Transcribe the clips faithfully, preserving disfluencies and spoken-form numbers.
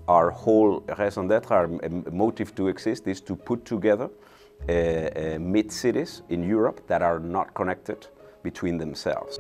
Our whole raison d'etre, our motive to exist, is to put together uh, uh, mid-cities in Europe that are not connected between themselves.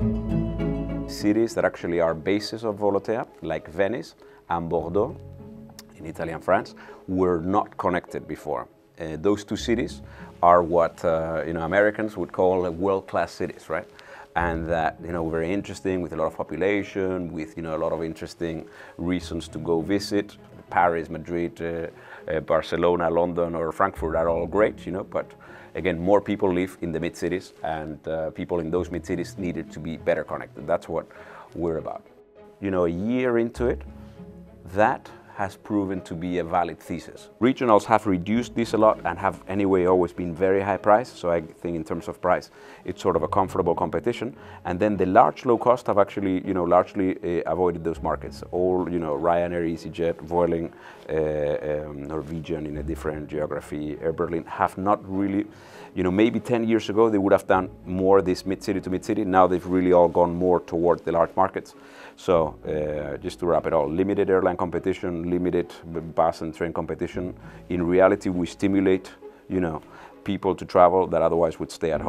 Cities that actually are bases of Volotea, like Venice and Bordeaux in Italy and France, were not connected before. Uh, those two cities are what uh, you know, Americans would call world-class cities, right? And that, you know, very interesting, with a lot of population, with, you know, a lot of interesting reasons to go visit. Paris, Madrid, uh, uh, Barcelona, London, or Frankfurt are all great, you know, but again, more people live in the mid-cities, and uh, people in those mid-cities needed to be better connected. That's what we're about. You know, a year into it, that has proven to be a valid thesis. Regionals have reduced this a lot and have anyway always been very high price, so I think in terms of price it's sort of a comfortable competition. And then the large low cost have actually, you know, largely uh, avoided those markets. All, you know, Ryanair, EasyJet, Vueling, uh, um, Norwegian in a different geography, Air Berlin, have not really, you know, maybe ten years ago they would have done more this mid-city to mid-city. Now they've really all gone more toward the large markets. So uh, just to wrap it all, limited airline competition, limited bus and train competition. In reality, we stimulate, you know, people to travel that otherwise would stay at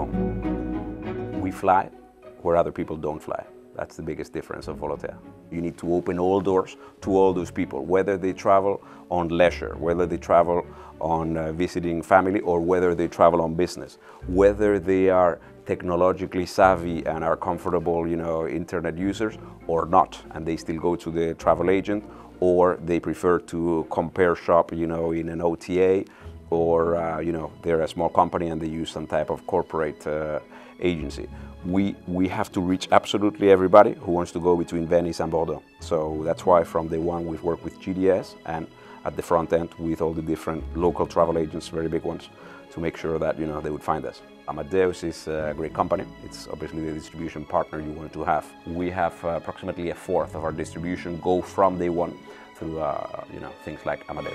home. We fly where other people don't fly. That's the biggest difference of Volotea. You need to open all doors to all those people, whether they travel on leisure, whether they travel on uh, visiting family, or whether they travel on business, whether they are technologically savvy and are comfortable, you know, internet users or not, and they still go to the travel agent, or they prefer to compare shop, you know, in an O T A, or uh, you know, they're a small company and they use some type of corporate uh, agency. We, we have to reach absolutely everybody who wants to go between Venice and Bordeaux. So that's why from day one we've worked with G D S, and at the front end with all the different local travel agents, very big ones, to make sure that, you know, they would find us. Amadeus is a great company. It's obviously the distribution partner you want to have. We have uh, approximately a fourth of our distribution go from day one through uh, you know, things like Amadeus.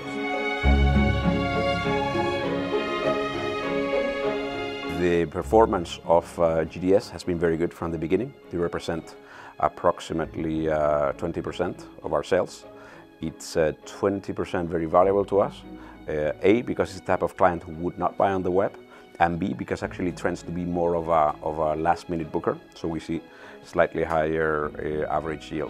The performance of uh, G D S has been very good from the beginning. They represent approximately uh, twenty percent of our sales. It's uh, twenty percent very valuable to us. Uh, A, because it's the type of client who would not buy on the web, and B, because actually it tends to be more of a, of a last minute booker, so we see slightly higher uh, average yield.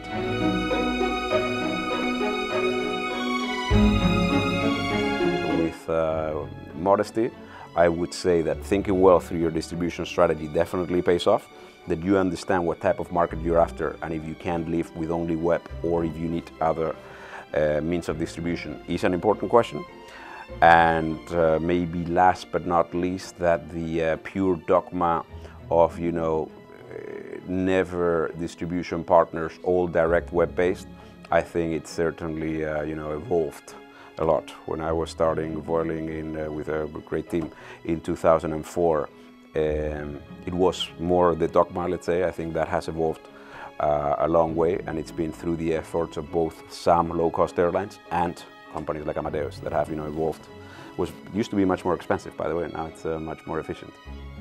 With uh, modesty, I would say that thinking well through your distribution strategy definitely pays off, that you understand what type of market you're after, and if you can't live with only web, or if you need other uh, means of distribution, is an important question. And uh, maybe last but not least, that the uh, pure dogma of, you know, uh, never distribution partners, all direct web-based, I think it's certainly, uh, you know, evolved a lot. When I was starting Vueling in, uh, with a great team in two thousand four, um, it was more the dogma, let's say. I think that has evolved uh, a long way, and it's been through the efforts of both some low-cost airlines and companies like Amadeus that have, you know, evolved. It was used to be much more expensive, by the way. Now it's uh, much more efficient.